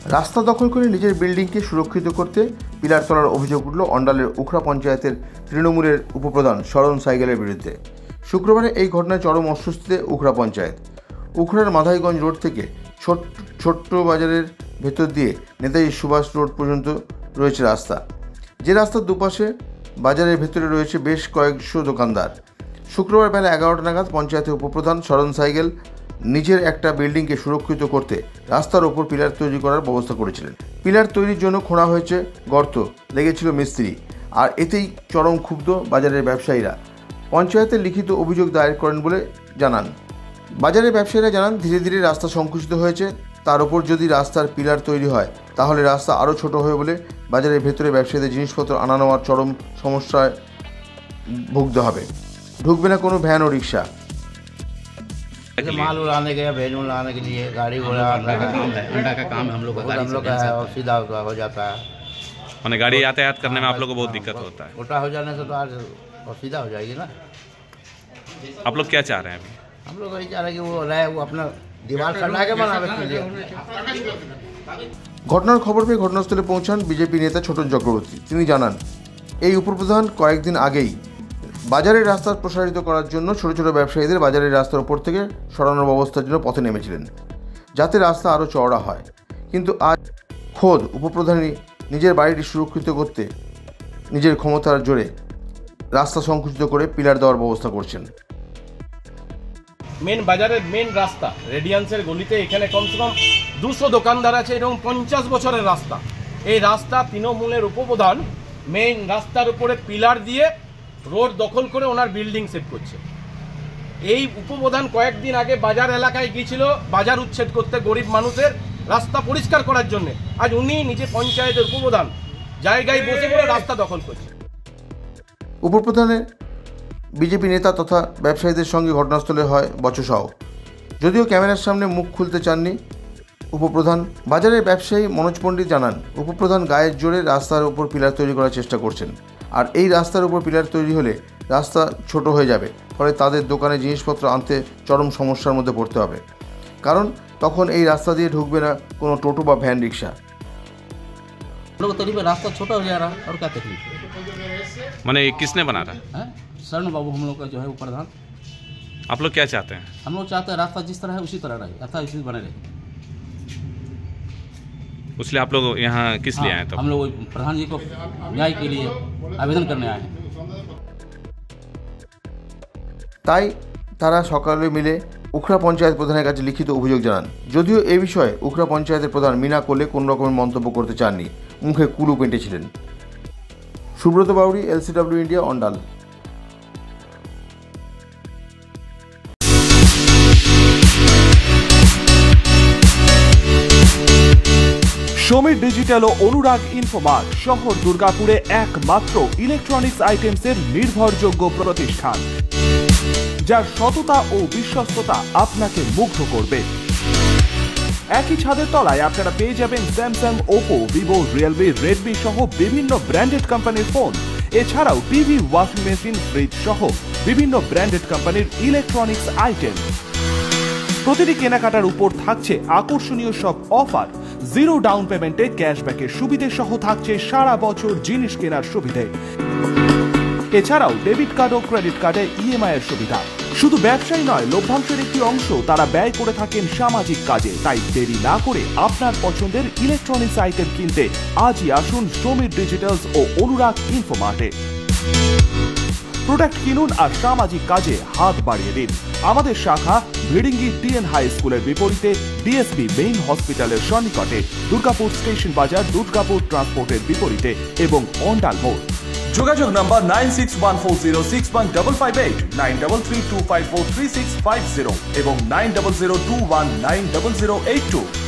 রাস্তা দখল করে নিজের বিল্ডিংকে সুরক্ষিত করতে পিলার তোলার অভিযোগ উঠল অন্ডালের উখড়া পঞ্চায়েতের তৃণমূলের উপপ্রধান শরণ সাইকেলের বিরুদ্ধে। শুক্রবারে এই ঘটনায় চরম অস্বস্তিতে উখড়া পঞ্চায়েত। উখড়ার মাধাইগঞ্জ রোড থেকে ছোট্ট বাজারের ভেতর দিয়ে নেতাজি সুভাষ রোড পর্যন্ত রয়েছে রাস্তা, যে রাস্তার দুপাশে বাজারের ভেতরে রয়েছে বেশ কয়েকশো দোকানদার। শুক্রবার বেলা 11টা নাগাদ পঞ্চায়েতের উপপ্রধান শরণ সাইকেল নিজের একটা বিল্ডিংকে সুরক্ষিত করতে রাস্তার ওপর পিলার তৈরি করার ব্যবস্থা করেছিলেন। পিলার তৈরির জন্য খোঁড়া হয়েছে গর্ত, লেগেছিল মিস্ত্রি, আর এতেই চরম ক্ষুব্ধ বাজারের ব্যবসায়ীরা। পঞ্চায়েতের লিখিত অভিযোগ দায়ের করেন বলে জানান। বাজারের ব্যবসায়ীরা জানান, ধীরে ধীরে রাস্তা সংকুচিত হয়েছে, তার ওপর যদি রাস্তার পিলার তৈরি হয় তাহলে রাস্তা আরও ছোট হয়ে বলে বাজারের ভেতরে ব্যবসায়ীদের জিনিসপত্র আনা নেওয়ার চরম সমস্যায় ভুগতে হবে। ঢুকবে না কোনো भैन और रिक्शा। माल उड़ाने के या भेज उड़ाने के लिए गाड़ी घोड़ा अंडा का काम हम लोग का है और सीधा हो जाता है। मैंने गाड़ी यातायात करने में आप लोग को बहुत दिक्कत होता है। छोटा हो जाने से तो आज और सीधा हो जाएगी ना। आप लोग क्या चाह रहे हैं अभी? हम लोग यही चाह रहे हैं कि वो रहे, वो अपना दीवार सटा के बनावे के लिए। ঘটনার খবর পেয়ে ঘটনাস্থলে পৌঁছান বিজেপি নেতা ছোটন চক্রবর্তী। তিনি জানান, এই উপপ্রধান কয়েকদিন আগেই বাজারের রাস্তা প্রসারিত করার জন্য ছোট ছোট ব্যবসায়ীদের বাজারের রাস্তার উপর থেকে সরানোর ব্যবস্থার জন্য পথে নেমেছিলেন, যাতে রাস্তা আরও চওড়া হয়। কিন্তু আজ খোদ উপপ্রধানই নিজের বাড়িটি সুরক্ষিত করতে নিজের ক্ষমতার জোরে রাস্তা সংকুচিত করে পিলার দেওয়ার ব্যবস্থা করছেন। মেন বাজারের মেন রাস্তা রেডিয়ান্সের গলিতে এখানে কমসে কম 200 দোকানদার আছে এবং 50 বছরের রাস্তা। এই রাস্তা তৃণমূলের উপপ্রধান মেন রাস্তার উপরে পিলার দিয়ে রোড দখল করে ওনার বিল্ডিং সেট করছে। এই উপপ্রধান কয়েকদিন আগে বাজার এলাকায় গিয়েছিল বাজার উচ্ছেদ করতে, গরিব মানুষের রাস্তা পরিষ্কার করার জন্য। আজ উনি নিজে পঞ্চায়েতের উপপ্রধান জায়গায় বসে করে রাস্তা দখল করছে। উপপ্রধানের বিজেপি নেতা তথা ব্যবসায়ীদের সঙ্গে ঘটনাস্থলে হয় বচসাও। যদিও ক্যামেরার সামনে মুখ খুলতে চাননি উপপ্রধান। বাজারের ব্যবসায়ী মনোজ পণ্ডিত জানান, উপপ্রধান গায়ের জোরে রাস্তার উপর পিলার তৈরি করার চেষ্টা করছেন, আর এই রাস্তার উপর পিলার তৈরি হলে রাস্তা ছোট হয়ে যাবে, ফলে তাদের দোকানে জিনিসপত্র আনতে চরম সমস্যার মধ্যে পড়তে হবে, কারণ তখন এই রাস্তা দিয়ে ঢুকবে না কোনো টোটো বা ভ্যান রিক্সা। रास्ता छोटा हो जा रहा है और क्या तकलीफ है? मैंने किसने बना रहा है? शरण बाबू हम लोग का जो है वो प्रधान। आप लोग क्या चाहते हैं? हम लोग चाहते हैं रास्ता जिस तरह है उसी तरह रहे, अथा इसी बने रहे। इसलिए आप लोग यहाँ किस लिए आए? तो हम लोग प्रधान जी को न्याय के लिए आवेदन करने आए हैं। তাই তারা সকালে মিলে উখড়া পঞ্চায়েত প্রধানের কাছে লিখিত অভিযোগ জানান। যদিও এ বিষয়ে উখড়া পঞ্চায়েতের প্রধান মিনা কোলে কোনো রকমের মন্তব্য করতে চাননি, মুখে কুলু পেটেছিলেন। Subrata Bauri, LCW India, Andal. Samir digital ও অনুরাগ ইনফোমার্ট শহর দুর্গাপুরে একমাত্র ইলেকট্রনিক্স আইটেমসের নির্ভরযোগ্য প্রতিষ্ঠান, যার সততা ও বিশ্বস্ততা আপনাকে মুগ্ধ করবে। একই ছাদের তলায় আপনারা পেয়ে যাবেন Samsung, Oppo, Vivo, Realme, Redmi সহ বিভিন্ন ব্র্যান্ডেড কোম্পানির ফোন। এছাড়াও টিভি, ওয়াশিং মেশিন, ফ্রিজ সহ বিভিন্ন ব্র্যান্ডেড কোম্পানির ইলেকট্রনিক্স আইটেম। প্রতিটি কেনাকাটার উপর থাকছে আকর্ষণীয় সব অফার। 0 ডাউন পেমেন্টে ক্যাশব্যাকের সুবিধে সহ থাকছে সারা বছর জিনিস কেনার সুবিধে। এছাড়াও ডেবিট কার্ড ও ক্রেডিট কার্ডে EMI এর সুবিধা। শুধু ব্যবসায়ী নয়, লভ্যাংশের একটি অংশ তারা ব্যয় করে থাকেন সামাজিক কাজে। তাই দেরি না করে আপনার পছন্দের ইলেকট্রনিক্স আইটেম কিনতে আজই আসুন সমীর ডিজিটালস ও অনুরাগ ইনফোমার্টে। প্রোডাক্ট কিনুন আর সামাজিক কাজে হাত বাড়িয়ে দিন। আমাদের শাখা ভিড়িঙ্গি TN হাই স্কুলের বিপরীতে, DSB মেইন হসপিটালের সন্নিকটে, দুর্গাপুর স্টেশন বাজার, দুর্গাপুর ট্রান্সপোর্টের বিপরীতে এবং অন্ডাল মোড়। যোগাযোগ নম্বর 9614061558, 9332543650 এবং 9002190082।